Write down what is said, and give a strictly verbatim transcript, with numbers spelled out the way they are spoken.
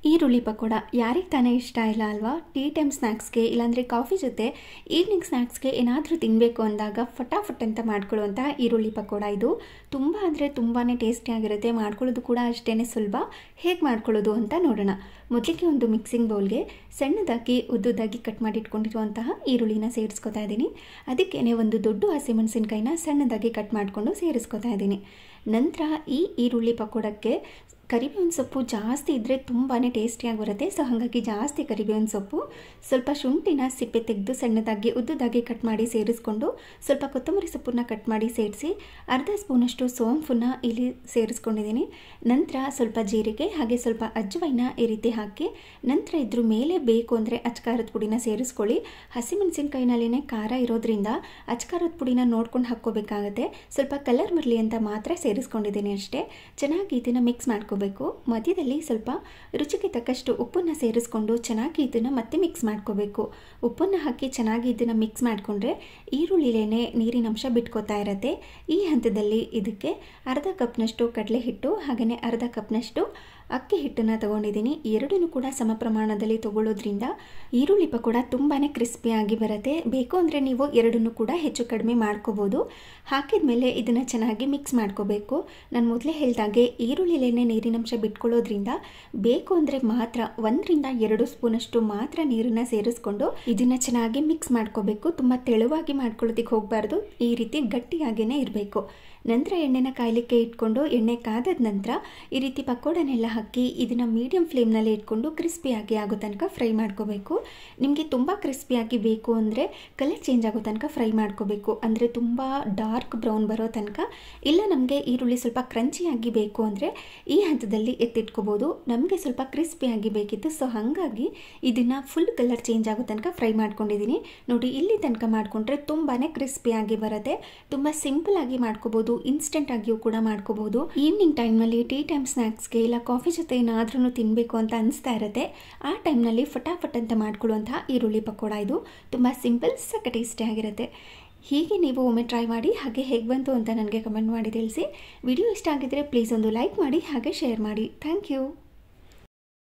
ಈರುಳ್ಳಿ ಪಕೋಡ ಯಾರಿಗೆ ತಾನೇ ಇಷ್ಟ ಇಲ್ಲ ಅಲ್ವಾ? ಟೀ ಟೈಮ್ ಸ್ನ್ಯಾಕ್ಸ್ಗೆ ಇಲ್ಲಾಂದರೆ ಕಾಫಿ ಜೊತೆ ಈವ್ನಿಂಗ್ ಸ್ನ್ಯಾಕ್ಸ್ಗೆ ಏನಾದರೂ ತಿನ್ನಬೇಕು ಅಂದಾಗ ಫಟಾಫಟ್ ಅಂತ ಮಾಡ್ಕೊಳ್ಳುವಂಥ ಈರುಳ್ಳಿ ಪಕೋಡ ಇದು ತುಂಬ ಅಂದರೆ ತುಂಬಾ ಟೇಸ್ಟಿಯಾಗಿರುತ್ತೆ. ಮಾಡ್ಕೊಳ್ಳೋದು ಕೂಡ ಅಷ್ಟೇ ಸುಲಭ. ಹೇಗೆ ಮಾಡ್ಕೊಳ್ಳೋದು ಅಂತ ನೋಡೋಣ. ಮೊದಲಿಗೆ ಒಂದು ಮಿಕ್ಸಿಂಗ್ ಬೌಲ್ಗೆ ಸಣ್ಣದಾಗಿ ಉದ್ದುದಾಗಿ ಕಟ್ ಮಾಡಿ ಇಟ್ಕೊಂಡಿರುವಂತಹ ಈರುಳ್ಳಿನ ಸೇರಿಸ್ಕೊತಾ ಇದ್ದೀನಿ. ಅದಕ್ಕೇ ಒಂದು ದೊಡ್ಡ ಹಸಿಮೆಣಸಿನಕಾಯಿನ ಸಣ್ಣದಾಗಿ ಕಟ್ ಮಾಡಿಕೊಂಡು ಸೇರಿಸ್ಕೊತಾ ಇದ್ದೀನಿ. ನಂತರ ಈ ಈರುಳ್ಳಿ ಪಕೋಡಕ್ಕೆ ಕರಿಬೇವಿನ ಸೊಪ್ಪು ಜಾಸ್ತಿ ಇದ್ದರೆ ತುಂಬಾ ಟೇಸ್ಟಿಯಾಗಿ ಬರುತ್ತೆ. ಸೊ ಹಾಗಾಗಿ ಜಾಸ್ತಿ ಕರಿಬೇವಿನ ಸೊಪ್ಪು, ಸ್ವಲ್ಪ ಶುಂಠಿನ ಸಿಪ್ಪೆ ತೆಗೆದು ಸಣ್ಣದಾಗಿ ಉದ್ದುದಾಗಿ ಕಟ್ ಮಾಡಿ ಸೇರಿಸ್ಕೊಂಡು, ಸ್ವಲ್ಪ ಕೊತ್ತಂಬರಿ ಸೊಪ್ಪನ್ನ ಕಟ್ ಮಾಡಿ ಸೇರಿಸಿ, ಅರ್ಧ ಸ್ಪೂನಷ್ಟು ಸೋಂಪನ್ನ ಇಲ್ಲಿ ಸೇರಿಸ್ಕೊಂಡಿದ್ದೀನಿ. ನಂತರ ಸ್ವಲ್ಪ ಜೀರಿಗೆ ಹಾಗೆ ಸ್ವಲ್ಪ ಅಜ್ವೈನ ಈ ರೀತಿ ಹಾಕಿ, ನಂತರ ಇದ್ರ ಮೇಲೆ ಬೇಕು ಅಂದರೆ ಅಚ್ಕಾರದ ಪುಡಿನ ಸೇರಿಸ್ಕೊಳ್ಳಿ. ಹಸಿಮೆಣಸಿನ್ಕಾಯಿನಲ್ಲೇ ಖಾರ ಇರೋದ್ರಿಂದ ಅಚ್ಕಾರದ ಪುಡಿನ ನೋಡ್ಕೊಂಡು ಹಾಕ್ಕೋಬೇಕಾಗತ್ತೆ. ಸ್ವಲ್ಪ ಕಲರ್ ಬರಲಿ ಅಂತ ಮಾತ್ರ ಸೇರಿಸ್ಕೊಂಡಿದ್ದೀನಿ ಅಷ್ಟೇ. ಚೆನ್ನಾಗಿ ಇದನ್ನು ಮಿಕ್ಸ್ ಮಾಡ್ಕೊ ಬೇಕು. ಮಧ್ಯದಲ್ಲಿ ಸ್ವಲ್ಪ ರುಚಿಗೆ ತಕ್ಕಷ್ಟು ಉಪ್ಪನ್ನು ಸೇರಿಸ್ಕೊಂಡು ಚೆನ್ನಾಗಿ ಇದನ್ನು ಮತ್ತೆ ಮಿಕ್ಸ್ ಮಾಡ್ಕೋಬೇಕು. ಉಪ್ಪನ್ನು ಹಾಕಿ ಚೆನ್ನಾಗಿ ಇದನ್ನು ಮಿಕ್ಸ್ ಮಾಡಿಕೊಂಡ್ರೆ ಈರುಳ್ಳಿಲೇನೆ ನೀರಿನ ಅಂಶ ಬಿಟ್ಕೋತಾ ಇರುತ್ತೆ. ಈ ಹಂತದಲ್ಲಿ ಇದಕ್ಕೆ ಅರ್ಧ ಕಪ್ನಷ್ಟು ಕಡಲೆ ಹಿಟ್ಟು ಹಾಗೆಯೇ ಅರ್ಧ ಕಪ್ನಷ್ಟು ಅಕ್ಕಿ ಹಿಟ್ಟನ್ನು ತಗೊಂಡಿದ್ದೀನಿ. ಎರಡನ್ನೂ ಕೂಡ ಸಮ ಪ್ರಮಾಣದಲ್ಲಿ ತಗೊಳ್ಳೋದ್ರಿಂದ ಈರುಳ್ಳಿ ಪಕೋಡ ತುಂಬಾ ಕ್ರಿಸ್ಪಿಯಾಗಿ ಬರುತ್ತೆ. ಬೇಕು ಅಂದರೆ ನೀವು ಎರಡನ್ನೂ ಕೂಡ ಹೆಚ್ಚು ಕಡಿಮೆ ಮಾಡ್ಕೋಬೋದು. ಹಾಕಿದ ಮೇಲೆ ಇದನ್ನು ಚೆನ್ನಾಗಿ ಮಿಕ್ಸ್ ಮಾಡ್ಕೋಬೇಕು. ನಾನು ಮೊದಲೇ ಹೇಳಿದಾಗೆ ಈರುಳ್ಳಿಲೇನೆ ನೀರಿನಂಶ ಬಿಟ್ಕೊಳ್ಳೋದ್ರಿಂದ ಬೇಕು ಅಂದರೆ ಮಾತ್ರ ಒಂದರಿಂದ ಎರಡು ಸ್ಪೂನಷ್ಟು ಮಾತ್ರ ನೀರನ್ನು ಸೇರಿಸ್ಕೊಂಡು ಇದನ್ನು ಚೆನ್ನಾಗಿ ಮಿಕ್ಸ್ ಮಾಡ್ಕೋಬೇಕು. ತುಂಬ ತೆಳುವಾಗಿ ಮಾಡ್ಕೊಳ್ಳೋದಕ್ಕೆ ಹೋಗಬಾರ್ದು, ಈ ರೀತಿ ಗಟ್ಟಿಯಾಗೇ ಇರಬೇಕು. ನಂತರ ಎಣ್ಣೆನ ಕಾಯಲಿಕ್ಕೆ ಇಟ್ಕೊಂಡು ಎಣ್ಣೆ ಕಾದಾದ ನಂತರ ಈ ರೀತಿ ಪಕೋಡನೆಲ್ಲ ಹಾಕಿ ಇದನ್ನು ಮೀಡಿಯಂ ಫ್ಲೇಮ್ನಲ್ಲಿ ಇಟ್ಕೊಂಡು ಕ್ರಿಸ್ಪಿಯಾಗಿ ಆಗೋ ತನಕ ಫ್ರೈ ಮಾಡ್ಕೋಬೇಕು. ನಿಮಗೆ ತುಂಬ ಕ್ರಿಸ್ಪಿಯಾಗಿ ಬೇಕು ಅಂದರೆ ಕಲರ್ ಚೇಂಜ್ ಆಗೋ ತನಕ ಫ್ರೈ ಮಾಡ್ಕೋಬೇಕು. ಅಂದರೆ ತುಂಬ ಡಾರ್ಕ್ ಬ್ರೌನ್ ಬರೋ ತನಕ. ಇಲ್ಲ ನಮಗೆ ಈರುಳ್ಳಿ ಸ್ವಲ್ಪ ಕ್ರಂಚಿಯಾಗಿ ಬೇಕು ಅಂದರೆ ಈ ಹಂತದಲ್ಲಿ ಎತ್ತಿಟ್ಕೋಬೋದು. ನಮಗೆ ಸ್ವಲ್ಪ ಕ್ರಿಸ್ಪಿಯಾಗಿ ಬೇಕಿತ್ತು, ಸೊ ಹಾಗಾಗಿ ಇದನ್ನು ಫುಲ್ ಕಲರ್ ಚೇಂಜ್ ಆಗೋ ತನಕ ಫ್ರೈ ಮಾಡ್ಕೊಂಡಿದ್ದೀನಿ. ನೋಡಿ, ಇಲ್ಲಿ ತನಕ ಮಾಡಿಕೊಂಡ್ರೆ ತುಂಬಾ ಕ್ರಿಸ್ಪಿಯಾಗಿ ಬರುತ್ತೆ. ತುಂಬ ಸಿಂಪಲ್ ಆಗಿ ಮಾಡ್ಕೋಬೋದು, ಇನ್ಸ್ಟೆಂಟ್ ಆಗಿಯೂ ಕೂಡ ಮಾಡ್ಕೋಬಹುದು. ಈವ್ನಿಂಗ್ ಟೈಮ್ನಲ್ಲಿ ಟೀ ಟೈಮ್ ಸ್ನ್ಯಾಕ್ಸ್ಗೆ ಇಲ್ಲ ಕಾಫಿ ಜೊತೆ ಏನಾದ್ರೂ ತಿನ್ನಬೇಕು ಅಂತ ಅನಿಸ್ತಾ ಇರುತ್ತೆ. ಆ ಟೈಮ್ನಲ್ಲಿ ಫಟಾಫಟ್ ಅಂತ ಮಾಡ್ಕೊಳ್ಳುವಂತಹ ಈರುಳ್ಳಿ ಪಕೋಡ ಇದು ತುಂಬ ಸಿಂಪಲ್, ಸಕ್ಕ ಟೇಸ್ಟಿ ಆಗಿರುತ್ತೆ. ಹೀಗೆ ನೀವು ಒಮ್ಮೆ ಟ್ರೈ ಮಾಡಿ, ಹಾಗೆ ಹೇಗೆ ಬಂತು ಅಂತ ನನಗೆ ಕಮೆಂಟ್ ಮಾಡಿ ತಿಳಿಸಿ. ವಿಡಿಯೋ ಇಷ್ಟ ಆಗಿದ್ರೆ ಪ್ಲೀಸ್ ಒಂದು ಲೈಕ್ ಮಾಡಿ ಹಾಗೆ ಶೇರ್ ಮಾಡಿ. Thank you.